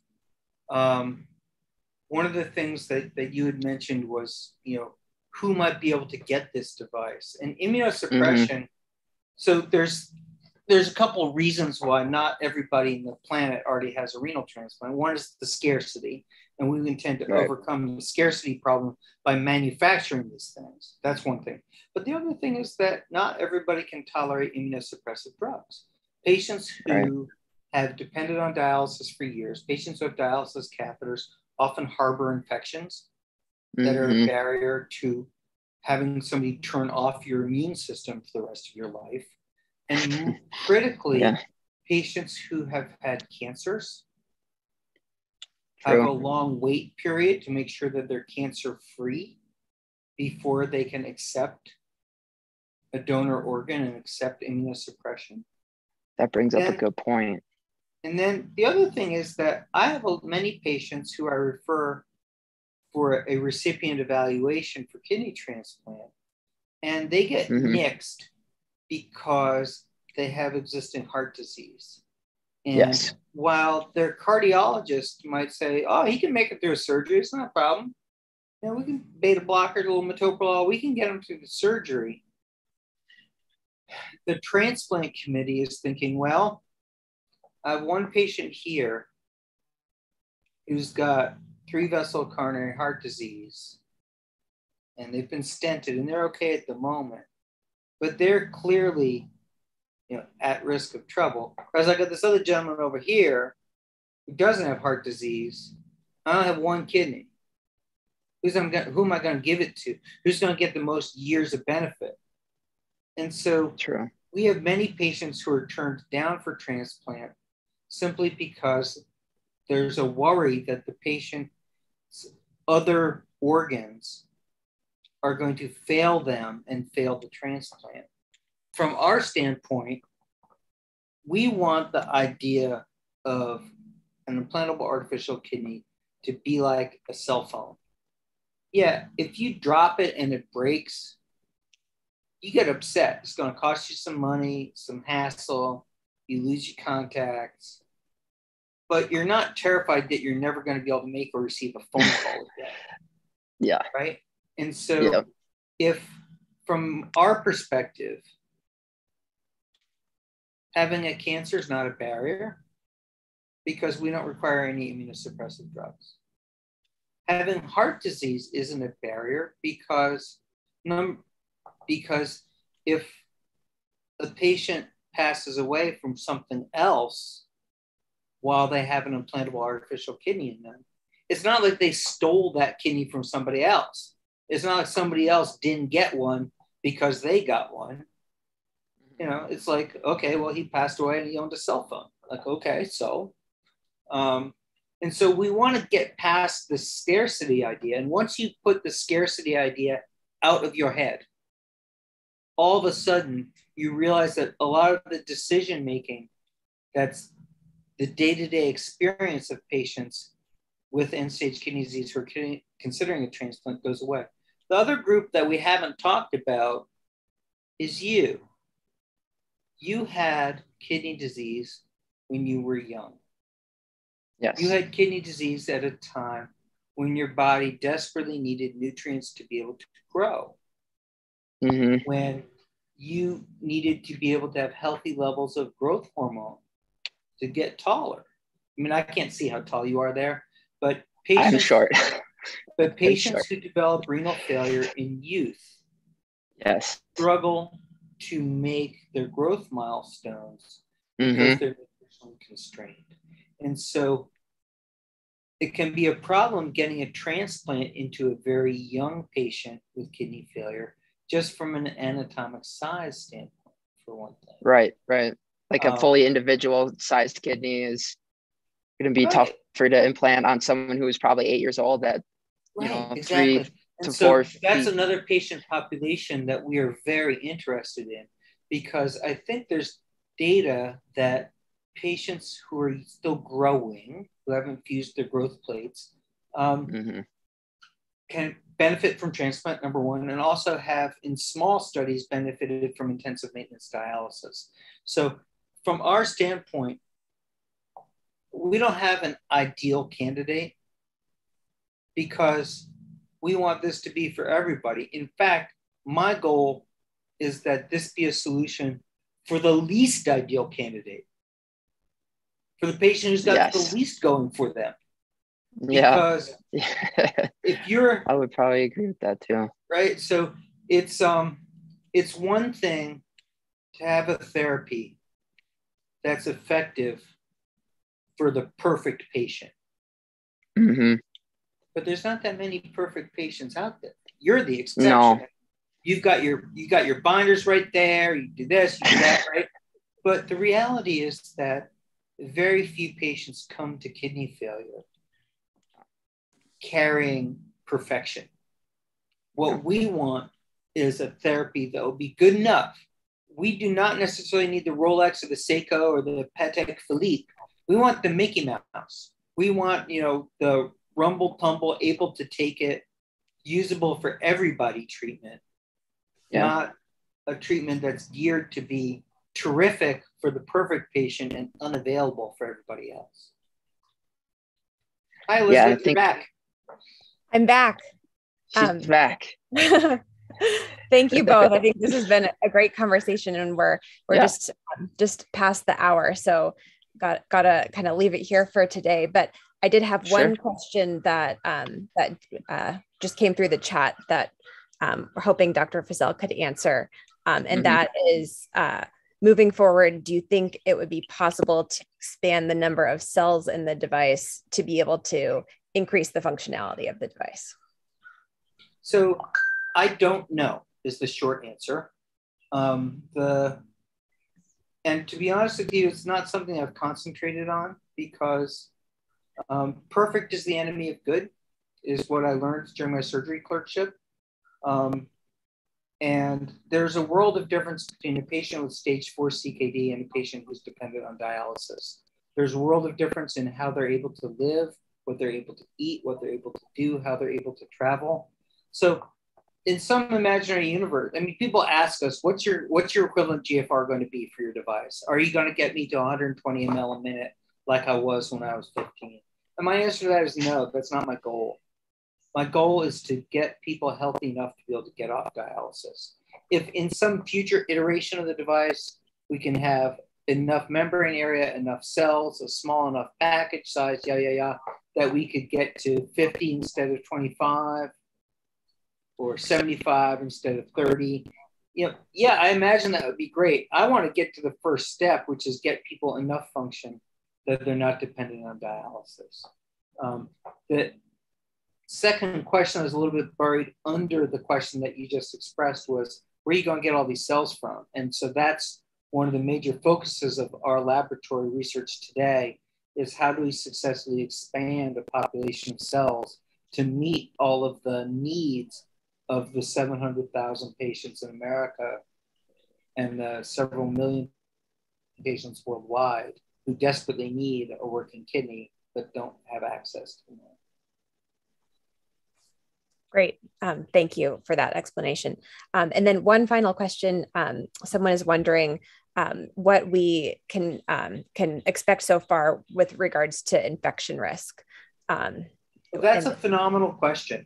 one of the things that you had mentioned was, who might be able to get this device and immunosuppression. So there's a couple of reasons why not everybody in the planet already has a renal transplant. One is the scarcity, and we intend to overcome the scarcity problem by manufacturing these things. That's one thing. But the other thing is that not everybody can tolerate immunosuppressive drugs. Patients who have depended on dialysis for years, patients who have dialysis catheters often harbor infections. that are a barrier to having somebody turn off your immune system for the rest of your life. And critically, patients who have had cancers have a long wait period to make sure that they're cancer free before they can accept a donor organ and accept immunosuppression. That brings up a good point. And then the other thing is that I have many patients who I refer for a recipient evaluation for kidney transplant, and they get nixed because they have existing heart disease. And while their cardiologist might say, oh, he can make it through a surgery, it's not a problem. You know, we can beta blocker, a little metoprolol, we can get him through the surgery. The transplant committee is thinking, well, I have one patient here who's got 3-vessel coronary heart disease, and they've been stented, and they're okay at the moment, but they're clearly, you know, at risk of trouble. Whereas I got this other gentleman over here who doesn't have heart disease. I only have one kidney. Who am I going to give it to? Who's going to get the most years of benefit? And so we have many patients who are turned down for transplant simply because there's a worry that the patient's other organs are going to fail them and fail the transplant. From our standpoint, we want the idea of an implantable artificial kidney to be like a cell phone. Yeah, if you drop it and it breaks, you get upset. It's going to cost you some money, some hassle, you lose your contacts, but you're not terrified that you're never going to be able to make or receive a phone call again. Yeah. Right? And so if, from our perspective, having a cancer is not a barrier because we don't require any immunosuppressive drugs. Having heart disease isn't a barrier because if the patient passes away from something else while they have an implantable artificial kidney in them, it's not like they stole that kidney from somebody else. It's not like somebody else didn't get one because they got one. You know, it's like, okay, well, he passed away and he owned a cell phone. Like, okay, so. And so we want to get past the scarcity idea. And once you put the scarcity idea out of your head, all of a sudden you realize that a lot of the decision-making that's the day-to-day experience of patients with end-stage kidney disease who are considering a transplant goes away. The other group that we haven't talked about is you. You had kidney disease when you were young. Yes. You had kidney disease at a time when your body desperately needed nutrients to be able to grow. When you needed to be able to have healthy levels of growth hormone to get taller. I mean, I can't see how tall you are there, but patients, I'm short. But patients who develop renal failure in youth struggle to make their growth milestones because they're nutritionally constrained. And so it can be a problem getting a transplant into a very young patient with kidney failure, just from an anatomic size standpoint, for one thing. Right. Like a fully individual sized kidney is going to be tougher to implant on someone who is probably 8 years old at, exactly. 3 and to so 4 that's feet. another patient population that we are very interested in, because I think there's data that patients who are still growing, who haven't fused their growth plates, can benefit from transplant, number one, and also have, in small studies, benefited from intensive maintenance dialysis. So from our standpoint, we don't have an ideal candidate because we want this to be for everybody. In fact, my goal is that this be a solution for the least ideal candidate, for the patient who's got the least going for them. Because if you're, I would probably agree with that too. Right. So it's one thing to have a therapy that's effective for the perfect patient. but there's not that many perfect patients out there. You're the exception. No. You got your binders right there. You do this, you do that, right? But the reality is that very few patients come to kidney failure carrying perfection. What we want is a therapy that will be good enough. We do not necessarily need the Rolex or the Seiko or the Patek Philippe. We want the Mickey Mouse. We want, the rumble tumble, able to take it, usable for everybody treatment, not a treatment that's geared to be terrific for the perfect patient and unavailable for everybody else. Hi, Elizabeth, you're back. I'm back. She's back. Thank you both. I think this has been a great conversation, and we're just past the hour, so gotta kind of leave it here for today. But I did have one question that just came through the chat that we're hoping Dr. Fissell could answer, and that is, moving forward, do you think it would be possible to expand the number of cells in the device to be able to increase the functionality of the device? So I don't know is the short answer. And to be honest with you, it's not something I've concentrated on, because perfect is the enemy of good, is what I learned during my surgery clerkship. And there's a world of difference between a patient with stage 4 CKD and a patient who's dependent on dialysis. There's a world of difference in how they're able to live, what they're able to eat, what they're able to do, how they're able to travel. So in some imaginary universe, I mean, people ask us, what's your equivalent GFR going to be for your device? Are you going to get me to 120 ml a minute like I was when I was 15? And my answer to that is no, that's not my goal. My goal is to get people healthy enough to be able to get off dialysis. If in some future iteration of the device, we can have enough membrane area, enough cells, a small enough package size, that we could get to 50 instead of 25, or 75 instead of 30. I imagine that would be great. I want to get to the first step, which is get people enough function that they're not dependent on dialysis. The second question is a little bit buried under the question that you just expressed, was where are you going to get all these cells from? And so that's one of the major focuses of our laboratory research today, is how do we successfully expand a population of cells to meet all of the needs of the 700,000 patients in America and the several million patients worldwide who desperately need a working kidney but don't have access to one. Great. Thank you for that explanation. And then one final question. Someone is wondering what we can expect so far with regards to infection risk. Well, that's a phenomenal question.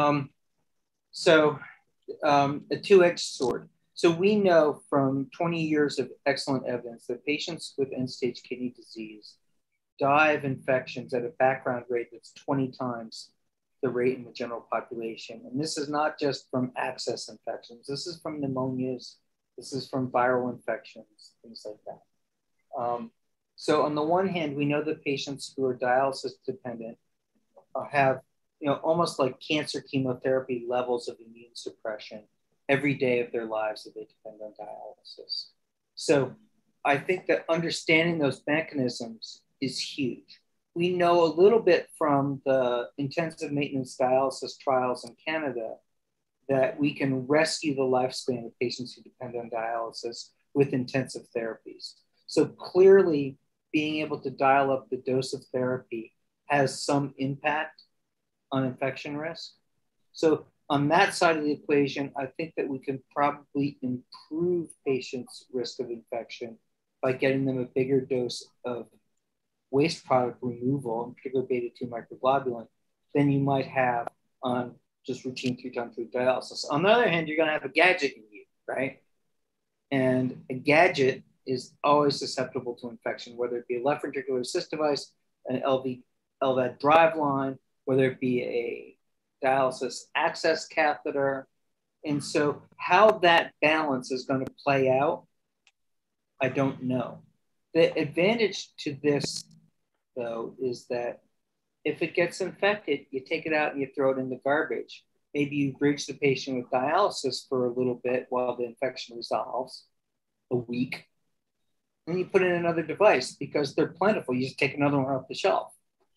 So a two-edged sword. So we know from 20 years of excellent evidence that patients with end-stage kidney disease die of infections at a background rate that's 20 times the rate in the general population. And this is not just from access infections. This is from pneumonias. This is from viral infections, things like that. So on the one hand, we know that patients who are dialysis dependent have, almost like cancer chemotherapy levels of immune suppression every day of their lives that they depend on dialysis. So I think that understanding those mechanisms is huge. We know a little bit from the intensive maintenance dialysis trials in Canada that we can rescue the lifespan of patients who depend on dialysis with intensive therapies. So clearly, being able to dial up the dose of therapy has some impact on infection risk. So on that side of the equation, I think that we can probably improve patients' risk of infection by getting them a bigger dose of waste product removal, in particular beta-2 microglobulin, than you might have on just routine 3x3 dialysis. On the other hand, you're going to have a gadget in you, right? And a gadget is always susceptible to infection, whether it be a left ventricular assist device, an LVAD drive line, whether it be a dialysis access catheter. And so how that balance is going to play out, I don't know. The advantage to this, though, is that If it gets infected, you take it out and you throw it in the garbage. Maybe you bridge the patient with dialysis for a little bit while the infection resolves, a week. And you put in another device because they're plentiful. You just take another one off the shelf.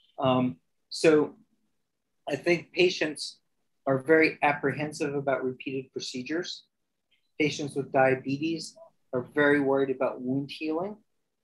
So I think patients are very apprehensive about repeated procedures. Patients with diabetes are very worried about wound healing.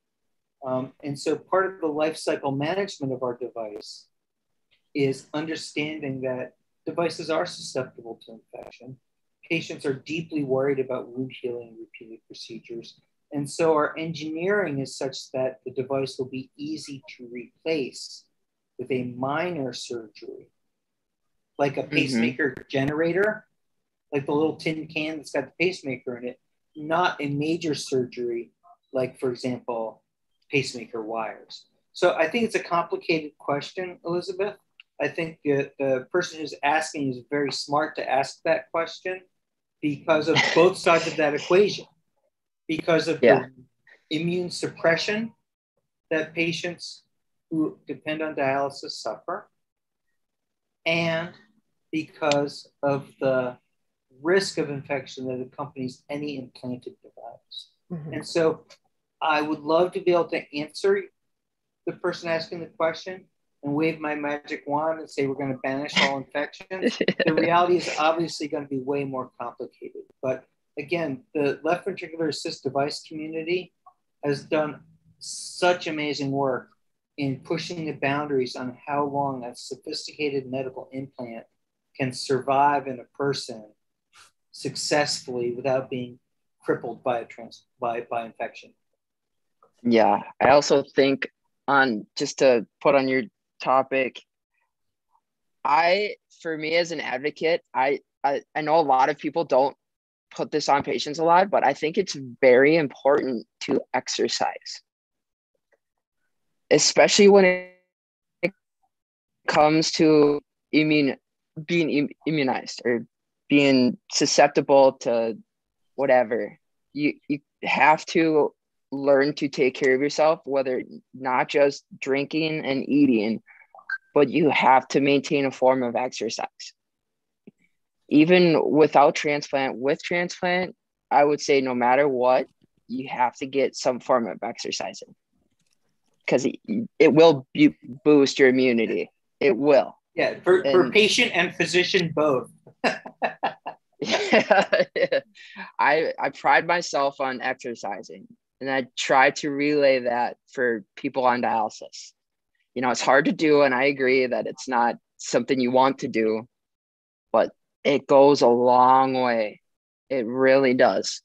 And so part of the life cycle management of our device is understanding that devices are susceptible to infection. Patients are deeply worried about wound healing and repeated procedures. And so our engineering is such that the device will be easy to replace with a minor surgery, like a pacemaker generator, like the little tin can that's got the pacemaker in it, not a major surgery, like, for example, pacemaker wires. So I think it's a complicated question, Elizabeth. I think the person who's asking is very smart to ask that question because of both sides of that equation, because of the immune suppression that patients who depend on dialysis suffer, and because of the risk of infection that accompanies any implanted device. And so I would love to be able to answer the person asking the question and wave my magic wand and say we're going to banish all infections. The reality is obviously going to be way more complicated. But again, the left ventricular assist device community has done such amazing work in pushing the boundaries on how long a sophisticated medical implant can survive in a person successfully without being crippled by infection. Yeah, I also think, on just to put on your topic, for me as an advocate, I know a lot of people don't put this on patients a lot, but I think it's very important to exercise, especially when it comes to being immunized or being susceptible to whatever. You have to learn to take care of yourself, whether not just drinking and eating, but you have to maintain a form of exercise. Even without transplant, with transplant, I would say no matter what, you have to get some form of exercising because it will boost your immunity. It will. Yeah, for patient and physician both. Yeah. I pride myself on exercising, and I try to relay that for people on dialysis. You know, it's hard to do, and I agree that it's not something you want to do, but it goes a long way. It really does.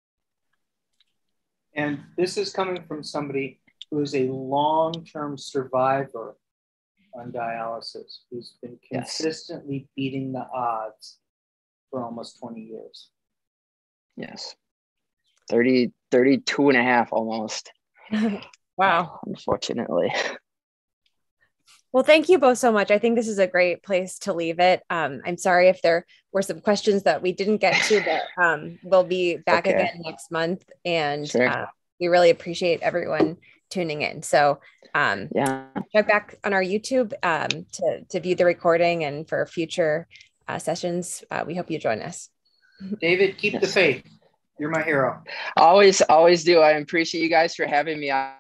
And this is coming from somebody who is a long-term survivor on dialysis, who's been consistently beating the odds for almost 20 years. Yes. 32 and a half almost. Wow. Unfortunately. Well, thank you both so much. I think this is a great place to leave it. I'm sorry if there were some questions that we didn't get to, but we'll be back again next month. And we really appreciate everyone tuning in. So check back on our YouTube to view the recording and for future sessions. We hope you join us. David, keep the faith. You're my hero. Always do. I appreciate you guys for having me on.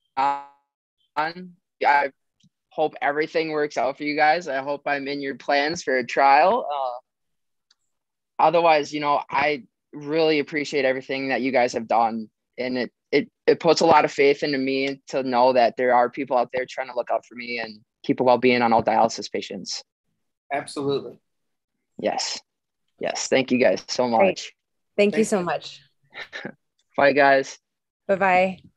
I hope everything works out for you guys. I hope I'm in your plans for a trial. Otherwise, you know, I really appreciate everything that you guys have done. And it puts a lot of faith into me to know that there are people out there trying to look out for me and keep a well-being on all dialysis patients. Absolutely. Yes. Thank you guys so much. Great. Thank you so much. Bye, guys. Bye-bye.